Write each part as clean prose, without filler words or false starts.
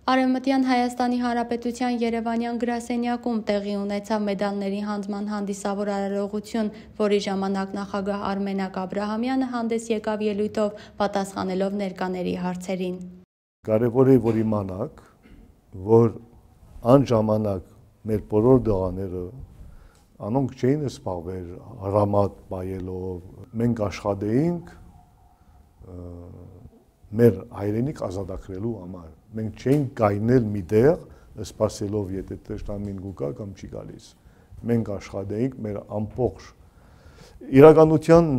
Արևմտյան Հայաստանի Հանրապետության Երևանյան գրասենյակում տեղի ունեցավ մեդալների հանձնման հանդիսավոր արարողություն, որի ժամանակ նախագահ Արմենակ Աբրահամյանը հանդես եկավ ելույթով, պատասխանելով ներկաների հարցերին։ Կարևոր է, որ իմանաք, որ այն ժամանակ մեր բոլոր դղաները անոնք չէին սպաղվել հրամատ բայելով, մենք աշխատեինք մեր հայրենիք ազատագրելու համար։ Մենք չենք կայնել մի տեղ, սպասելով, եթե թշնամին գուկա կամ չի գալիս։ Մենք աշխատեինք մեր ամբողջ իրականության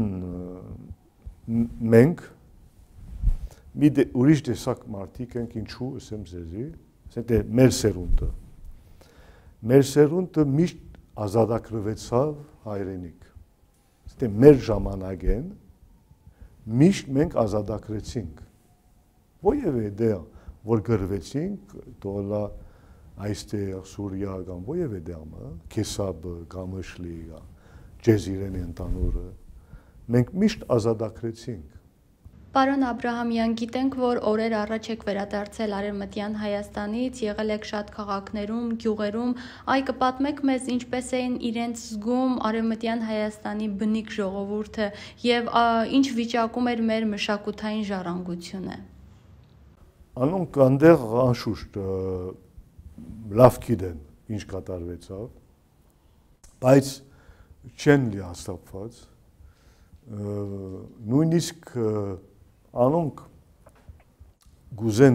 մենք մի ուրիշ տեսակ մարդիկ ենք, ինչու ասեմ ձեզի, ասենք մեր սերունդը։ Մեր սերունդը միշտ ազատագրվեցավ հայրենիք։ Ասենք մեր ժամանակեն միշտ մենք ազատագրեցինք։ Որևէ դեղ, որ գրվեցինք, թողնա այստեղ Սուրիա կամ որևէ դեղը, Քեսաբը, Գամշլի, Ջեզիրենի ընդանուրը, մենք միշտ ազատագրեցինք։ Պարոն Աբրահամյան, գիտենք, որ օրեր առաջ եք վերադարձել Արևմտյան Հայաստանից, եղել եք շատ քաղաքներում, գյուղերում, այ կպատմեք մեզ ինչպես էին իրենց զգում Արևմտյան Հայաստանի բնիկ ժողովուրդը եւ ինչ վիճակում էր մեր մշակութային ժառանգությունը։ Անոնք այնտեղ անշուշտ լավ գիտեն ինչ կատարվեցավ, բայց չեն լիահաստատված, նույնիսկ անոնք գուզեն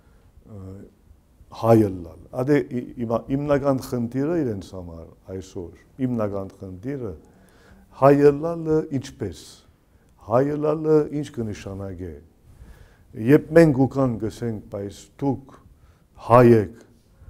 հայելալ։ Ադե հիմնական խնդիրը իրենց համար այսօր, հիմնական խնդիրը հայելալը ինչպես, հայելալը ինչ կնշանակե։ Երբ մենք ուկան գսենք, բայց դուք հայ եք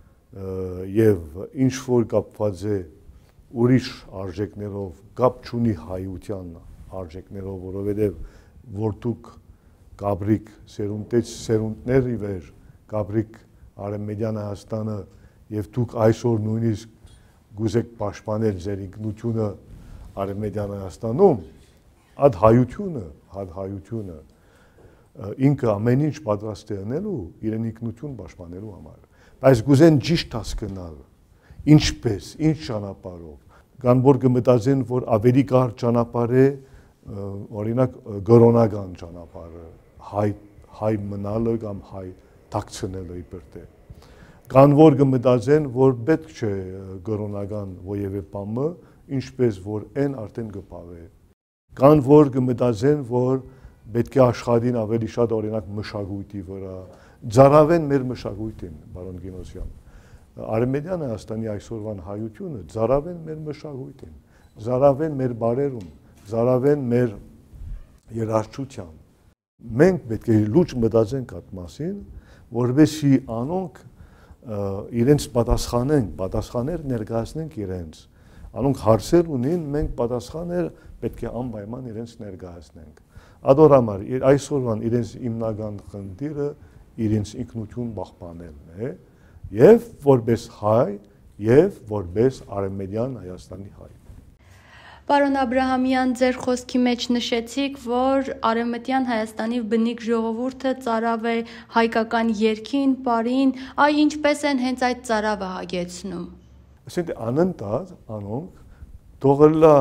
եւ ինչ որ կապված է ուրիշ արժեքներով, կապ չունի հայության արժեքներով, որովհետեւ որ դուք կաբրիկ սերունդից սերունդներ ի վեր, կաբրիկ Արևմտյան Հայաստանը եւ դուք այսօր նույնիսկ գուզեք պաշտպանել ձեր ինքնությունը Արևմտյան Հայաստանում, այդ հայությունը ինքը ամեն ինչ պատրաստ է անելու իրեն ինքնություն պաշտպանելու համար, բայց գուզեն ճիշտ հասկանալ, ինչպես, ինչ ճանապարհով, կան որ կմտածեն, որ ավելի կարճ ճանապարհ է, օրինակ գրոնական ճանապարհը, հայ մնալը կամ հայ դակցնելը իբրտե։ Կան որ կմտածեն, որ պետք չէ գրոնական որևէ բամը, ինչպես որ այն արդեն կպավե։ Կան որ կմտածեն, որ պետք է աշխատին ավելի շատ օրինակ մշակույթի վրա, ծառավեն մեր մշակույթին, պարոն Գինոսյան։ Արևմտյան Հայաստանի այսօրվան հայությունը ծառավեն մեր մշակույթին, ծառավեն մեր բարերուն, ծառավեն մեր երաժշտության։ Մենք պետք է լուրջ մտածենք այդ մասին, որովհետեւ անոնք իրենց պատասխաններ ներկայացնենք իրենց։ Անոնք հարցեր ունին, մենք պատասխաններ պետք է անպայման իրենց ներկայացնենք։ Ադոր համար այսօրվան իրենց հիմնական խնդիրը իրենց ինքնություն պահպանելն է եւ որպես հայ եւ որպես Արևմտյան Հայաստանի հայ։ Պարոն Աբրահամյան, ձեր խոսքի մեջ նշեցիք, որ Արևմտյան Հայաստանի բնիկ ժողովուրդը ծարավ է հայկական երգին, պարին, այ ինչպես են հենց այդ ծարավը հագեցնում։ Ասենք անընդհատ անոնք թողելա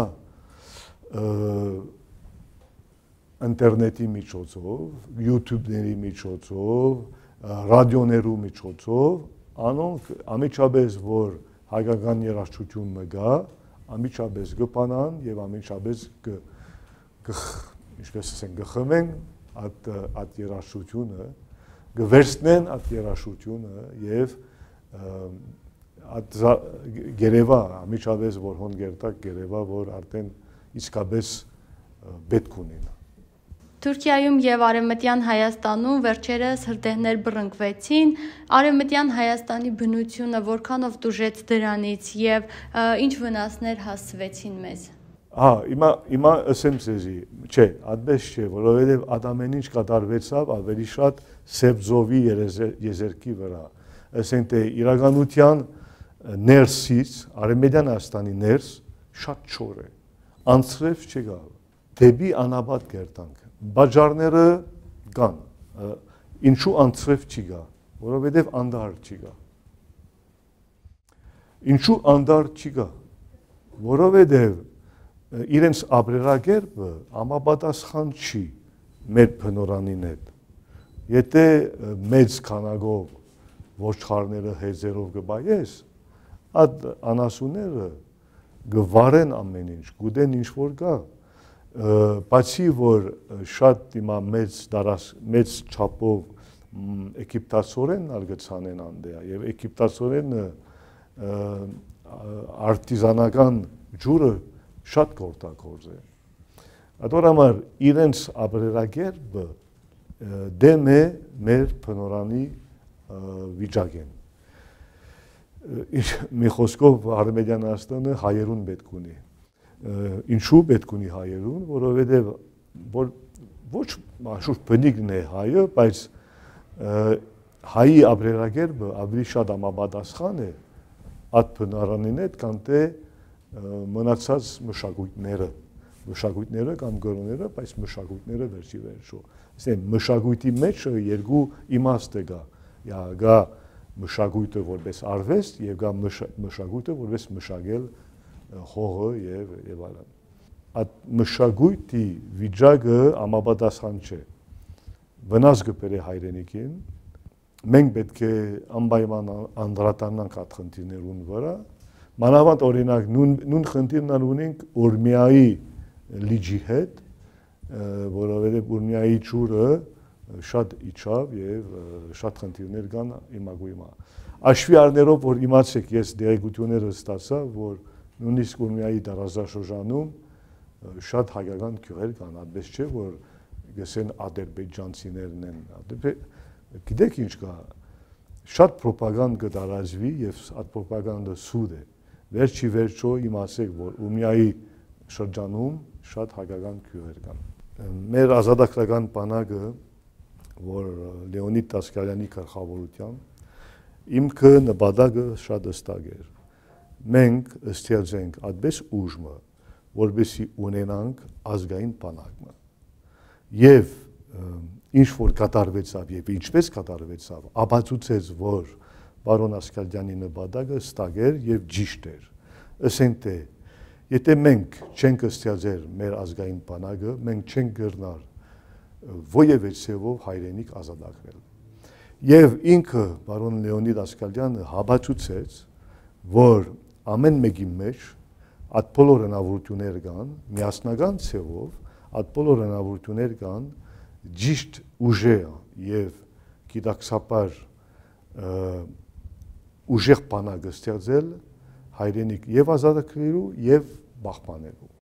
ինտերնետի միջոցով, YouTube-ների միջոցով, ռադիոներու միջոցով, անոնք ամիջապես որ հայկական երաժշտությունը գա, ամիջապես կփանան եւ ամիջապես ինչպես ասենք գխմեն այդ երաժշտությունը, կվերցնեն այդ երաժշտությունը եւ այդ գերեվա ամիջապես որ հոն գերտակ գերեվա որ արդեն իսկապես պետք ունին։ Թուրքիայում եւ Արևմտյան Հայաստանում վերջերս հրդեհներ բռնկվեցին, Արևմտյան Հայաստանի բնությունը որքանով տուժեց դրանից եւ ինչ վնասներ հասցվեցին մեզ։ Հիմա ասեմ ձեզի, չէ, այդպես չէ, որովհետեւ ադամեն ինչ կատարվեցավ ավելի շատ Սեբզովի եզերքի վրա։ Ասենք թե իրականության ներսից, Արևմտյան Հայաստանի ներս շատ չոր է, անցրև չկա, դեպի անաբադ գերտանք։ Բաժարները կան, ինչու անցրև չի գա, որովհետև անդար չի գա։ Ինչու անդար չի գա, որովհետև իրենց ապրելակերպը համապատասխան չի մեր բնորանին հետ։ Եթե մեծ քանակով ոչխարները հեզերով կբայես, այդ անասունները գվարեն ամեն ինչ, գուտեն ինչ որ կա, բացի որ շատ հիմա մեծ չափով էգիպտացորենն արգցանեն անդեա եւ էգիպտացորենը արտիզանական ջուրը շատ գործակորձ է։ Այդ համար իրենց ապրելակերպը դեմ է մեր բնորանի վիճակեն։ Մի խոսքով Արմենիաստանը հայերուն պետք ունի։ Ինչու պետք ունի հայերուն, որովհետև ոչ մաշուր բնիկն է հայը, բայց հայի ապրելակերպը ավելի շատ համապատասխան է այդ բնարանին հետ, քան թե մնացած մշակույթները կամ գրոները, բայց մշակույթները վերջի վերջո։ Ասեն մշակույթի մեջ երկու իմաստ է գա, գա մշակույթը որպես արվեստ եւ գա մշակույթը որպես մշակել հողը եւ այլն։ Այդ մշակույթի վիճակը համապատասխան չէ։ Վնաս կբերի հայրենիքին, մենք պետք է անպայման անդրադառնանք այդ խնդիրներուն վրա, մանավանդ օրինակ նույն խնդիրն ունենք Ուրմիայի լիճի հետ, որովհետև Ուրմիայի ջուրը շատ իջավ եւ շատ խնդիրներ կան իմագույմա։ Աշվի առներով որ իմացեք, ես դերեկությունները ստացա, որ նույնիսկ Ուրմիայի դարաշրջանում շատ հայկական գյուղեր կան, այդպես չէ, որ գսեն ադրբեջանցիներն են։ Գիտեք ինչ կա, շատ պրոպագանդ կդարազվի եւ այդ պրոպագանդը սուտ է։ Վերջի վերջո իմացեք, որ Ուրմիայի շրջանում շատ հայկական գյուղեր կան։ Մեր ազատագրական բանակը, որ Լեոնիդ Տասկալյանի գլխավորությամբ իմքը նպատակը շատ հստակ էր։ Մենք ստեղծենք այդպես ուժը, որպեսզի ունենանք ազգային բանակը։ Եվ ինչ որ կատարվեցավ եւ ինչպես կատարվեցավ, ապացուցեց, որ պարոն Ասկալյանի նպատակը հստակ էր եւ ճիշտ էր։ Ասենք թե եթե մենք չենք ստեղծել մեր ազգային բանակը, մենք չենք գրնար ովևէ ցևով հայրենիք ազատագրել։ Եվ ինքը պարոն Լեոնիդ Ասկալյանը հաբացուցեց, որ ամեն մեկի մեջ այդ բոլոր հնարավորություններ կան, միասնական ցևով այդ բոլոր հնարավորություններ կան ճիշտ ուժեր եւ գիտակցաբար ուժեղ բանակ ստեղծել հայրենիք եւ ազատագրելու եւ պահպանելու։